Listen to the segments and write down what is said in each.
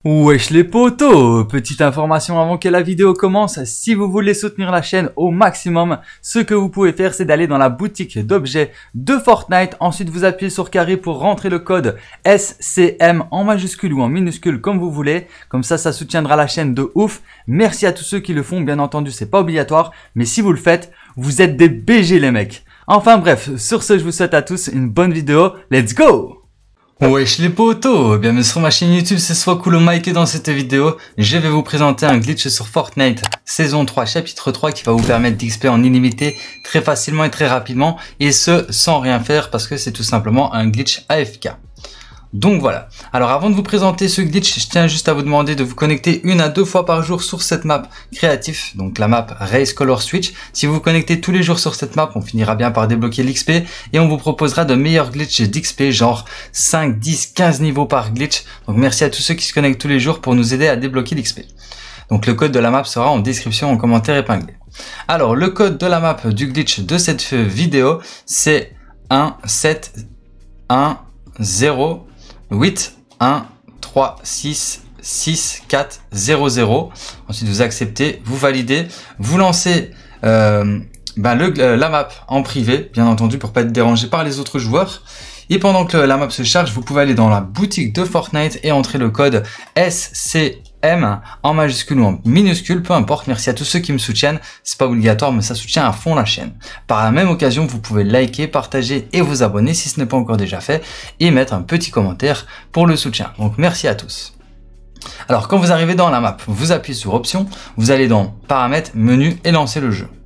Wesh les potos, petite information avant que la vidéo commence, si vous voulez soutenir la chaîne au maximum, ce que vous pouvez faire c'est d'aller dans la boutique d'objets de Fortnite, ensuite vous appuyez sur carré pour rentrer le code SCM en majuscule ou en minuscule comme vous voulez, comme ça soutiendra la chaîne de ouf. Merci à tous ceux qui le font, bien entendu c'est pas obligatoire, mais si vous le faites, vous êtes des BG les mecs. Enfin bref, sur ce je vous souhaite à tous une bonne vidéo, let's go! Wesh les potos, bienvenue sur ma chaîne YouTube, c'est Swakoulo Mike et dans cette vidéo, je vais vous présenter un glitch sur Fortnite saison 3 chapitre 3 qui va vous permettre d'XP en illimité très facilement et très rapidement et ce sans rien faire parce que c'est tout simplement un glitch AFK. Donc voilà, alors avant de vous présenter ce glitch, je tiens juste à vous demander de vous connecter 1 à 2 fois par jour sur cette map créatif, donc la map Race Color Switch. Si vous vous connectez tous les jours sur cette map, on finira bien par débloquer l'XP et on vous proposera de meilleurs glitches d'XP, genre 5, 10, 15 niveaux par glitch. Donc merci à tous ceux qui se connectent tous les jours pour nous aider à débloquer l'XP. Donc le code de la map sera en description, en commentaire épinglé. Alors le code de la map du glitch de cette vidéo, c'est 1 7 1 0 8 1 3 6 6 4 0 0. Ensuite vous acceptez, vous validez, vous lancez la map en privé, bien entendu pour pas être dérangé par les autres joueurs. Et pendant que la map se charge, vous pouvez aller dans la boutique de Fortnite et entrer le code SCM en majuscule ou en minuscule, peu importe. Merci à tous ceux qui me soutiennent. C'est pas obligatoire, mais ça soutient à fond la chaîne. Par la même occasion, vous pouvez liker, partager et vous abonner si ce n'est pas encore déjà fait et mettre un petit commentaire pour le soutien. Donc merci à tous. Alors quand vous arrivez dans la map, vous appuyez sur option, vous allez dans paramètres, menu et lancer le jeu.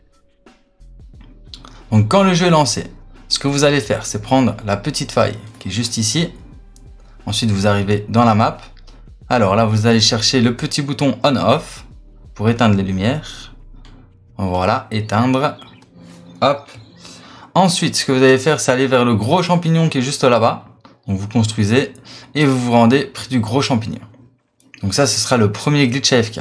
Donc quand le jeu est lancé, ce que vous allez faire, c'est prendre la petite faille qui est juste ici. Ensuite, vous arrivez dans la map. Alors là, vous allez chercher le petit bouton on-off pour éteindre les lumières. Voilà, éteindre. Hop. Ensuite, ce que vous allez faire, c'est aller vers le gros champignon qui est juste là-bas. Donc vous construisez et vous vous rendez près du gros champignon. Donc ça, ce sera le premier glitch AFK.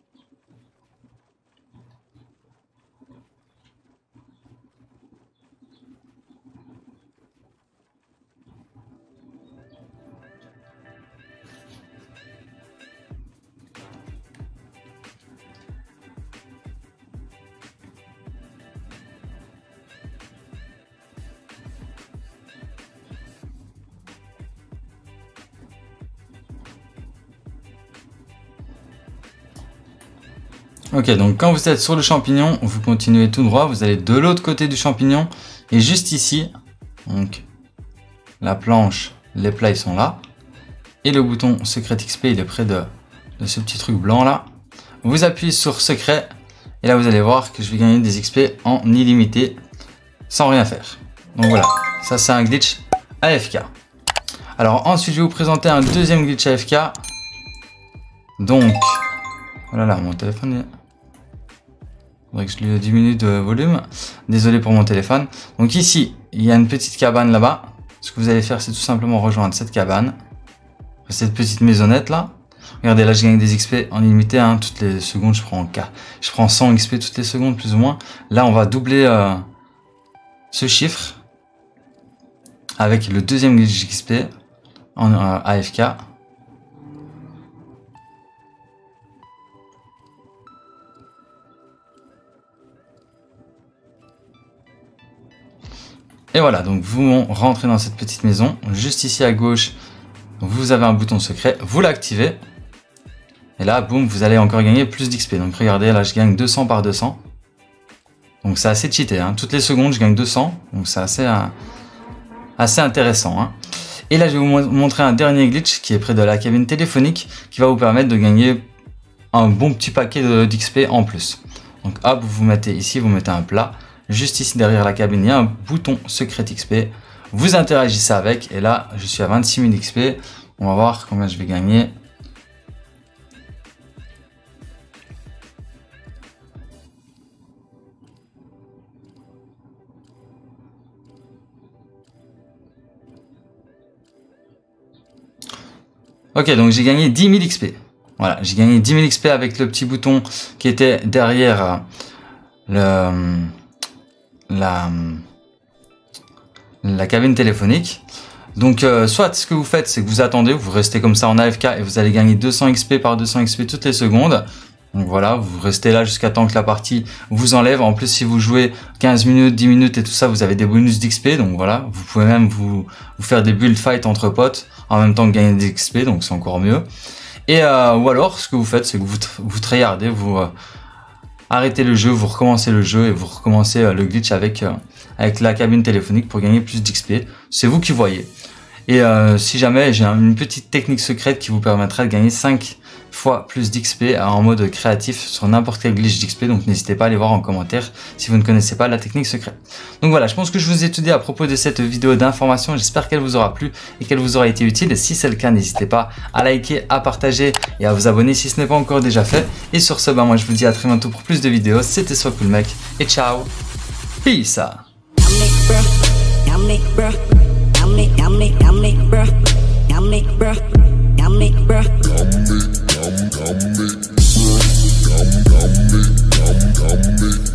Ok, donc quand vous êtes sur le champignon, vous continuez tout droit, vous allez de l'autre côté du champignon, et juste ici, donc la planche, les plats ils sont là, et le bouton secret XP il est près de ce petit truc blanc là. Vous appuyez sur secret, et là vous allez voir que je vais gagner des XP en illimité, sans rien faire. Donc voilà, ça c'est un glitch AFK. Alors ensuite je vais vous présenter un deuxième glitch AFK. Donc, oh là là, mon téléphone faudrait que je lui diminue de volume. Désolé pour mon téléphone. Donc ici, il y a une petite cabane là-bas. Ce que vous allez faire, c'est tout simplement rejoindre cette cabane. Cette petite maisonnette là. Regardez, là je gagne des XP en illimité. Hein. Toutes les secondes, je prends 100 XP toutes les secondes, plus ou moins. Là, on va doubler ce chiffre avec le deuxième glitch XP en AFK. Et voilà, donc vous rentrez dans cette petite maison. Juste ici à gauche, vous avez un bouton secret. Vous l'activez. Et là, boum, vous allez encore gagner plus d'XP. Donc regardez, là, je gagne 200 par 200. Donc c'est assez cheaté. Hein. Toutes les secondes, je gagne 200. Donc c'est assez intéressant. Hein. Et là, je vais vous montrer un dernier glitch qui est près de la cabine téléphonique qui va vous permettre de gagner un bon petit paquet d'XP en plus. Donc hop, vous vous mettez ici, vous mettez un plat. Juste ici derrière la cabine, il y a un bouton secret XP. Vous interagissez avec et là, je suis à 26 000 XP. On va voir combien je vais gagner. Ok, donc j'ai gagné 10 000 XP. Voilà, j'ai gagné 10 000 XP avec le petit bouton qui était derrière la cabine téléphonique. Donc soit ce que vous faites, c'est que vous attendez, vous restez comme ça en AFK et vous allez gagner 200 XP par 200 XP toutes les secondes. Donc voilà, vous restez là jusqu'à temps que la partie vous enlève. En plus, si vous jouez 15 minutes, 10 minutes et tout ça, vous avez des bonus d'XP. Donc voilà, vous pouvez même vous faire des build fight entre potes en même temps que gagner des XP, donc c'est encore mieux. Et ou alors, ce que vous faites, c'est que vous tryhardez, vous arrêtez le jeu, vous recommencez le jeu et vous recommencez le glitch avec la cabine téléphonique pour gagner plus d'XP. C'est vous qui voyez. Et si jamais j'ai une petite technique secrète qui vous permettra de gagner 5 fois plus d'XP en mode créatif sur n'importe quel glitch d'XP, donc n'hésitez pas à aller voir en commentaire si vous ne connaissez pas la technique secrète. Donc voilà, je pense que je vous ai tout dit à propos de cette vidéo d'information, j'espère qu'elle vous aura plu et qu'elle vous aura été utile, et si c'est le cas, n'hésitez pas à liker, à partager et à vous abonner si ce n'est pas encore déjà fait. Et sur ce, moi je vous dis à très bientôt pour plus de vidéos, c'était SoCoolMec et ciao, peace. Yummy.